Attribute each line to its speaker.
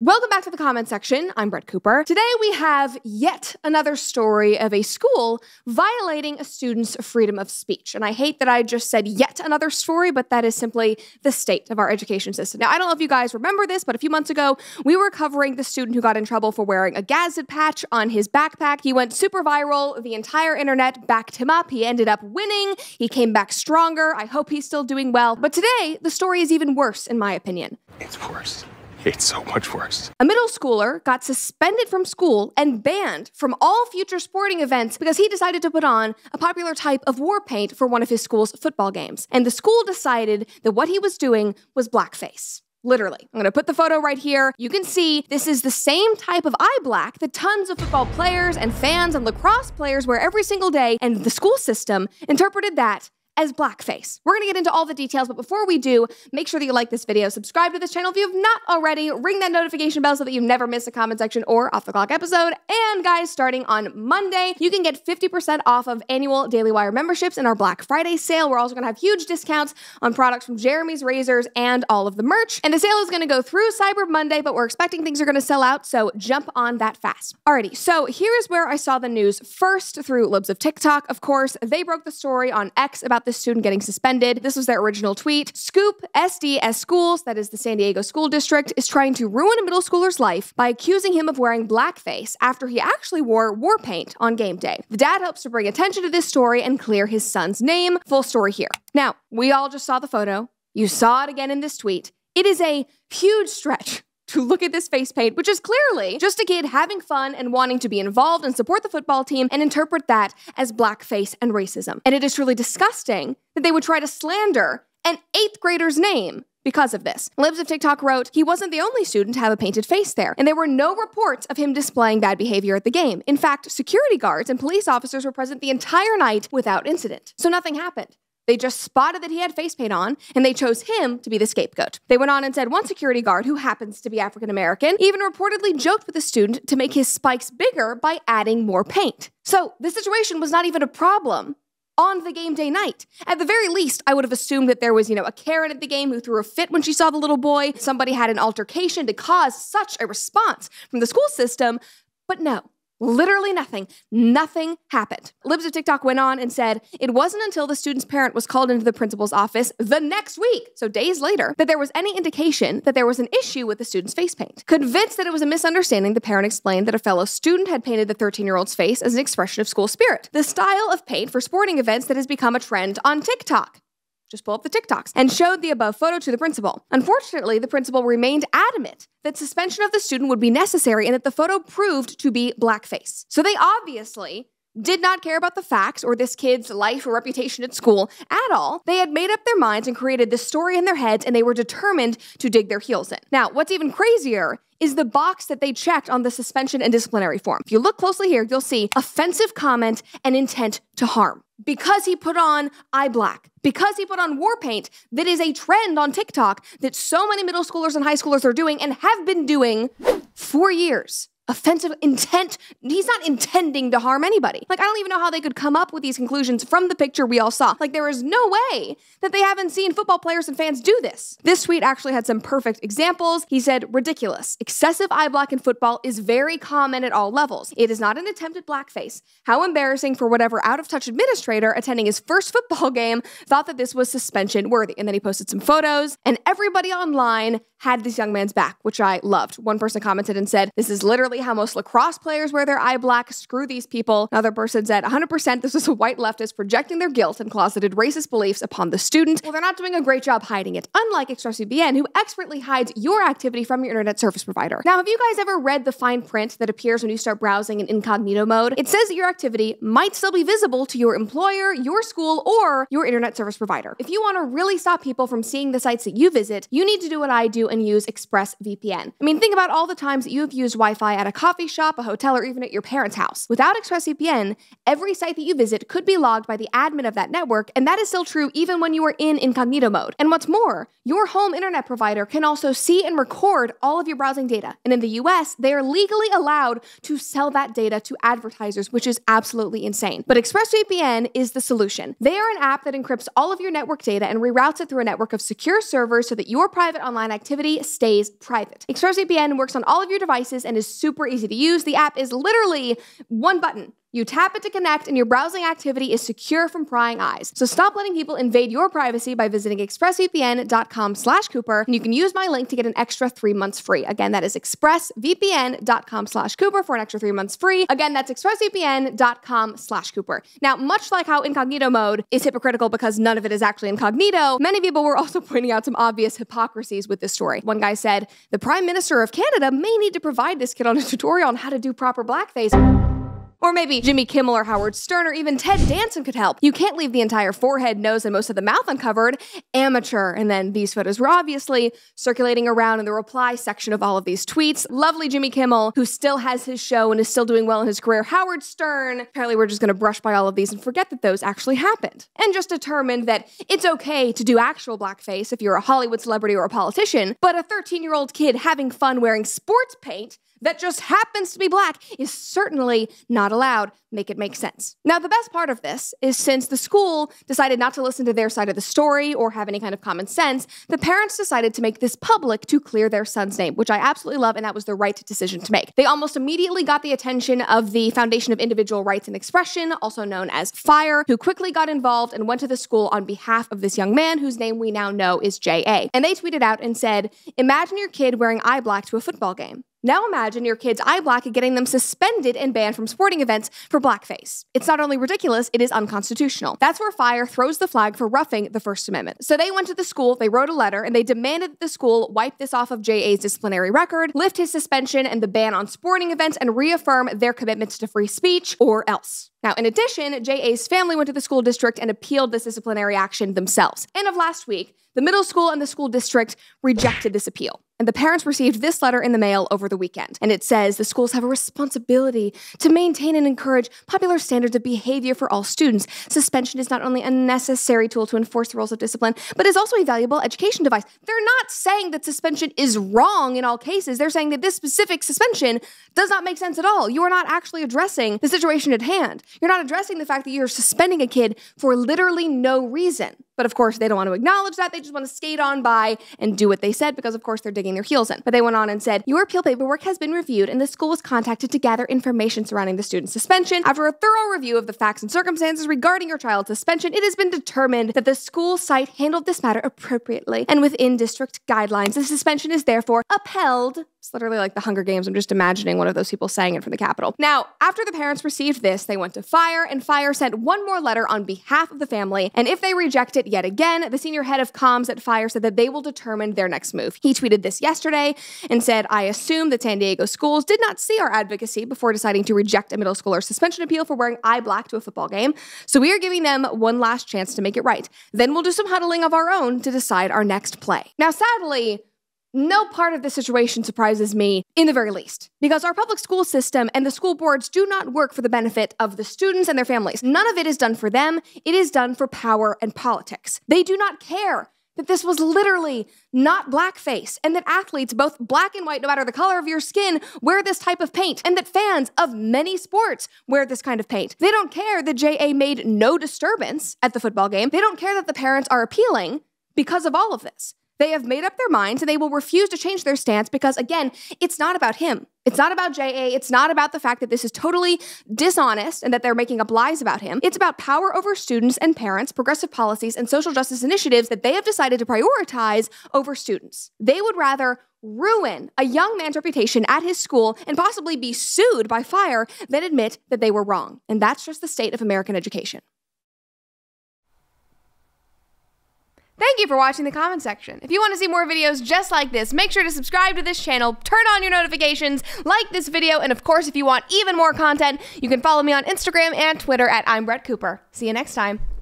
Speaker 1: Welcome back to the comment section. I'm Brett Cooper. Today we have yet another story of a school violating a student's freedom of speech. And I hate that I just said yet another story, but that is simply the state of our education system. Now, I don't know if you guys remember this, but a few months ago, we were covering the student who got in trouble for wearing a Gazette patch on his backpack. He went super viral. The entire internet backed him up. He ended up winning. He came back stronger. I hope he's still doing well. But today, the story is even worse, in my opinion.
Speaker 2: It's worse. It's so much worse.
Speaker 1: A middle schooler got suspended from school and banned from all future sporting events because he decided to put on a popular type of war paint for one of his school's football games. And the school decided that what he was doing was blackface. Literally. I'm going to put the photo right here. You can see this is the same type of eye black that tons of football players and fans and lacrosse players wear every single day, and the school system interpreted that as blackface. We're gonna get into all the details, but before we do, make sure that you like this video, subscribe to this channel if you have not already, ring that notification bell so that you never miss a comment section or off the clock episode. And guys, starting on Monday, you can get 50% off of annual Daily Wire memberships in our Black Friday sale. We're also gonna have huge discounts on products from Jeremy's Razors and all of the merch. And the sale is gonna go through Cyber Monday, but we're expecting things are gonna sell out, so jump on that fast. Alrighty, so here is where I saw the news first through Libs of TikTok. Of course, they broke the story on X about the student getting suspended. This was their original tweet. Scoop SDS Schools, that is the San Diego School District, is trying to ruin a middle schooler's life by accusing him of wearing blackface after he actually wore war paint on game day. The dad hopes to bring attention to this story and clear his son's name. Full story here. Now, we all just saw the photo. You saw it again in this tweet. It is a huge stretch to look at this face paint, which is clearly just a kid having fun and wanting to be involved and support the football team, and interpret that as blackface and racism. And it is truly disgusting that they would try to slander an 8th grader's name because of this. Libs of TikTok wrote, he wasn't the only student to have a painted face there, and there were no reports of him displaying bad behavior at the game. In fact, security guards and police officers were present the entire night without incident. So nothing happened. They just spotted that he had face paint on, and they chose him to be the scapegoat. They went on and said one security guard, who happens to be African American, even reportedly joked with the student to make his spikes bigger by adding more paint. So the situation was not even a problem on the game day night. At the very least, I would have assumed that there was, a Karen at the game who threw a fit when she saw the little boy. Somebody had an altercation to cause such a response from the school system, but no. Literally nothing. Nothing happened. Libs of TikTok went on and said, it wasn't until the student's parent was called into the principal's office the next week, so days later, that there was any indication that there was an issue with the student's face paint. Convinced that it was a misunderstanding, the parent explained that a fellow student had painted the 13-year-old's face as an expression of school spirit, the style of paint for sporting events that has become a trend on TikTok. Just pull up the TikToks, and showed the above photo to the principal. Unfortunately, the principal remained adamant that suspension of the student would be necessary and that the photo proved to be blackface. So they obviously did not care about the facts or this kid's life or reputation at school at all. They had made up their minds and created this story in their heads, and they were determined to dig their heels in. Now, what's even crazier is the box that they checked on the suspension and disciplinary form. If you look closely here, you'll see offensive comment and intent to harm. Because he put on eye black, because he put on war paint, that is a trend on TikTok that so many middle schoolers and high schoolers are doing and have been doing for years. Offensive intent. He's not intending to harm anybody. I don't even know how they could come up with these conclusions from the picture we all saw. There is no way that they haven't seen football players and fans do this. This tweet actually had some perfect examples. He said, ridiculous. Excessive eye black in football is very common at all levels. It is not an attempt at blackface. How embarrassing for whatever out-of-touch administrator attending his first football game thought that this was suspension worthy. And then he posted some photos, and everybody online had this young man's back, which I loved. One person commented and said, this is literally how most lacrosse players wear their eye black. Screw these people. Another person said, 100% this was a white leftist projecting their guilt and closeted racist beliefs upon the student. Well, they're not doing a great job hiding it, unlike ExpressVPN, who expertly hides your activity from your internet service provider. Now, have you guys ever read the fine print that appears when you start browsing in incognito mode? It says that your activity might still be visible to your employer, your school, or your internet service provider. If you want to really stop people from seeing the sites that you visit, you need to do what I do and use ExpressVPN. Think about all the times that you have used Wi-Fi at at a coffee shop, a hotel, or even at your parents' house. Without ExpressVPN, every site that you visit could be logged by the admin of that network, and that is still true even when you are in incognito mode. And what's more, your home internet provider can also see and record all of your browsing data. And in the US, they are legally allowed to sell that data to advertisers, which is absolutely insane. But ExpressVPN is the solution. They are an app that encrypts all of your network data and reroutes it through a network of secure servers so that your private online activity stays private. ExpressVPN works on all of your devices and is super easy to use. The app is literally one button. You tap it to connect, and your browsing activity is secure from prying eyes. So stop letting people invade your privacy by visiting expressvpn.com/Cooper, and you can use my link to get an extra 3 months free. Again, that is expressvpn.com/Cooper for an extra 3 months free. Again, that's expressvpn.com/Cooper. Now, much like how incognito mode is hypocritical because none of it is actually incognito, many people were also pointing out some obvious hypocrisies with this story. One guy said, the Prime Minister of Canada may need to provide this kid on a tutorial on how to do proper blackface. Or maybe Jimmy Kimmel or Howard Stern or even Ted Danson could help. You can't leave the entire forehead, nose, and most of the mouth uncovered. Amateur. And then these photos were obviously circulating around in the reply section of all of these tweets. Lovely Jimmy Kimmel, who still has his show and is still doing well in his career. Howard Stern. Apparently we're just going to brush by all of these and forget that those actually happened. And just determined that it's okay to do actual blackface if you're a Hollywood celebrity or a politician, but a 13-year-old kid having fun wearing sports paint that just happens to be black is certainly not allowed. Make it make sense. Now, the best part of this is since the school decided not to listen to their side of the story or have any kind of common sense, the parents decided to make this public to clear their son's name, which I absolutely love, and that was the right decision to make. They almost immediately got the attention of the Foundation of Individual Rights and Expression, also known as FIRE, who quickly got involved and went to the school on behalf of this young man whose name we now know is J.A. And they tweeted out and said, imagine your kid wearing eye black to a football game. Now imagine your kid's eye black and getting them suspended and banned from sporting events for blackface. It's not only ridiculous, it is unconstitutional. That's where FIRE throws the flag for roughing the First Amendment. So they went to the school, they wrote a letter, and they demanded that the school wipe this off of J.A.'s disciplinary record, lift his suspension and the ban on sporting events, and reaffirm their commitments to free speech, or else. Now, in addition, J.A.'s family went to the school district and appealed this disciplinary action themselves. And of last week, the middle school and the school district rejected this appeal. And the parents received this letter in the mail over the weekend. And it says the schools have a responsibility to maintain and encourage popular standards of behavior for all students. Suspension is not only a necessary tool to enforce the rules of discipline, but is also a valuable education device. They're not saying that suspension is wrong in all cases. They're saying that this specific suspension does not make sense at all. You are not actually addressing the situation at hand. You're not addressing the fact that you're suspending a kid for literally no reason. But of course, they don't want to acknowledge that. They just want to skate on by and do what they said because, of course, they're digging their heels in. But they went on and said, your appeal paperwork has been reviewed and the school was contacted to gather information surrounding the student's suspension. After a thorough review of the facts and circumstances regarding your child's suspension, it has been determined that the school site handled this matter appropriately and within district guidelines. The suspension is therefore upheld. It's literally like the Hunger Games. I'm just imagining one of those people saying it from the Capitol. Now, after the parents received this, they went to FIRE, and FIRE sent one more letter on behalf of the family. And if they reject it yet again, the senior head of comms at FIRE said that they will determine their next move. He tweeted this yesterday and said, I assume that San Diego schools did not see our advocacy before deciding to reject a middle schooler suspension appeal for wearing eye black to a football game. So we are giving them one last chance to make it right. Then we'll do some huddling of our own to decide our next play. Now, sadly, no part of this situation surprises me in the very least, because our public school system and the school boards do not work for the benefit of the students and their families. None of it is done for them. It is done for power and politics. They do not care that this was literally not blackface, and that athletes, both black and white, no matter the color of your skin, wear this type of paint, and that fans of many sports wear this kind of paint. They don't care that J.A. made no disturbance at the football game. They don't care that the parents are appealing because of all of this. They have made up their minds and they will refuse to change their stance because, again, it's not about him. It's not about J.A. It's not about the fact that this is totally dishonest and that they're making up lies about him. It's about power over students and parents, progressive policies, and social justice initiatives that they have decided to prioritize over students. They would rather ruin a young man's reputation at his school and possibly be sued by FIRE than admit that they were wrong. And that's just the state of American education. Thank you for watching the comment section. If you want to see more videos just like this, make sure to subscribe to this channel, turn on your notifications, like this video, and of course, if you want even more content, you can follow me on Instagram and Twitter at I'm Brett Cooper. See you next time.